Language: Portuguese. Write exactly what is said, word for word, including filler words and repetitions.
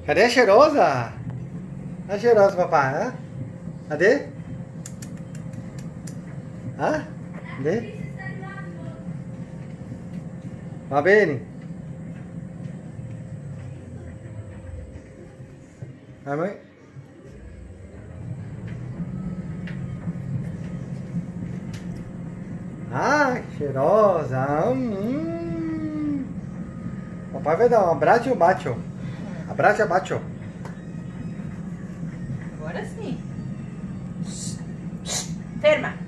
Cadê a cheirosa? A cheirosa, papai, hã? Cadê? Hã? Cadê? Va bene. Vai, mãe. Ah, que cheirosa. Hum. Papai vai dar um abraço e um bacio. Abraço e bacio. Agora sim. Ferma.